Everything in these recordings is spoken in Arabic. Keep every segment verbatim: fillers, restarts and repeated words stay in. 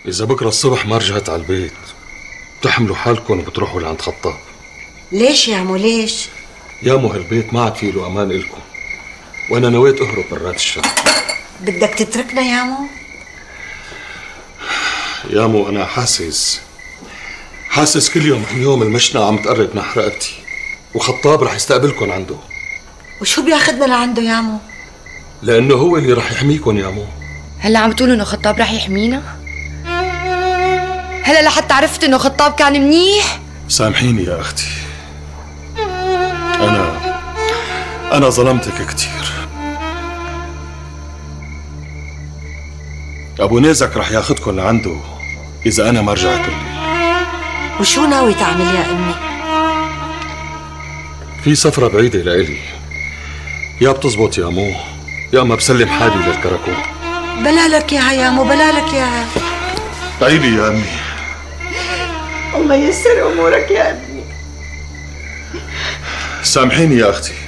إذا بكرة الصبح ما رجعت على البيت بتحملوا حالكم وبتروحوا لعند خطاب. ليش يا عمو ليش؟ يا مو هالبيت ما عاد فيه له أمان إلكم، وأنا نويت أهرب برات الشر. بدك تتركنا يا عمو؟ يا مو أنا حاسس حاسس كل يوم عن يوم المشنقة عم تقرب نحو رقبتي، وخطاب رح يستقبلكم عنده. وشو بياخدنا لعنده يا عمو؟ لأنه هو اللي رح يحميكم يا مو. هلا عم تقولوا إنه خطاب رح يحمينا؟ هلا لحتى عرفت إنه خطاب كان منيح؟ سامحيني يا أختي، أنا أنا ظلمتك كتير. أبو نيزك رح ياخدكم لعنده إذا أنا ما رجعت الليل. وشو ناوي تعمل يا أمي؟ في سفرة بعيدة لإلي، يا بتزبط يا مو يا أما بسلم حالي للكراكون. بلالك يا يا مو بلالك يا. عيلي يا أمي. الله ييسر أمورك يا ابني. سامحيني يا أختي.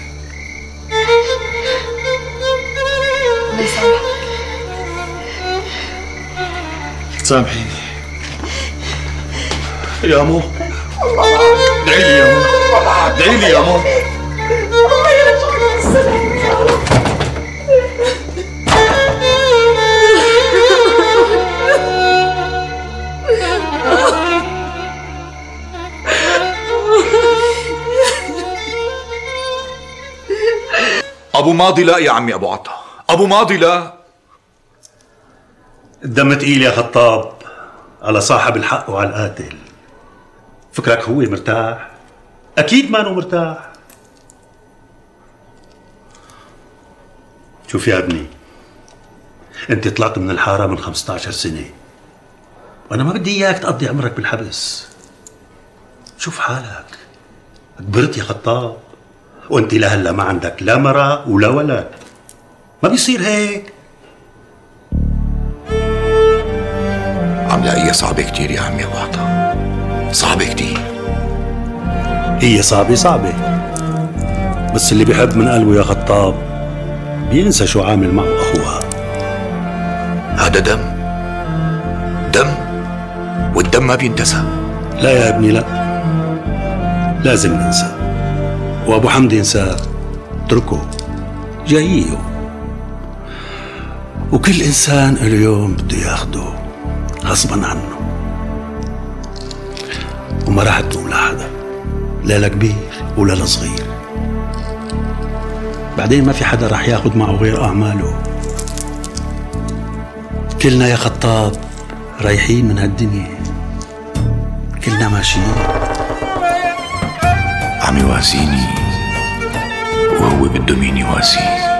الله يسامحك. سامحيني يا مو. ادعي لي يا مو، ادعي لي يا مو. الله يرجعك بالسلامة يا رب. أبو ماضي لا يا عمي أبو عطا، أبو ماضي لا. الدم تقيل يا خطاب على صاحب الحق وعلى القاتل. فكرك هو مرتاح؟ أكيد ما هو مرتاح. شوف يا ابني، أنت طلعت من الحارة من خمسة عشر سنة، وأنا ما بدي إياك تقضي عمرك بالحبس. شوف حالك، كبرت يا خطاب، وأنت لهلا ما عندك لا مرأة ولا ولد. ما بيصير هيك. عم لاقيها صعبة كتير يا عمي أبو عطا، صعبة كتير. هي صعبة صعبة، بس اللي بيحب من قلبه يا خطاب بينسى شو عامل معه أخوها. هذا دم دم، والدم ما بينتسى. لا يا ابني لا، لازم ننسى. وأبو حمد ينسى، اتركه جايه. وكل إنسان له يوم بده ياخده غصبا عنه، وما راح تقوم لحدا، لا لكبير ولا لصغير. بعدين ما في حدا راح ياخد معه غير أعماله. كلنا يا خطاب رايحين من هالدنيا، كلنا ماشيين. عم يواسيني وهو بده مين يواسيه.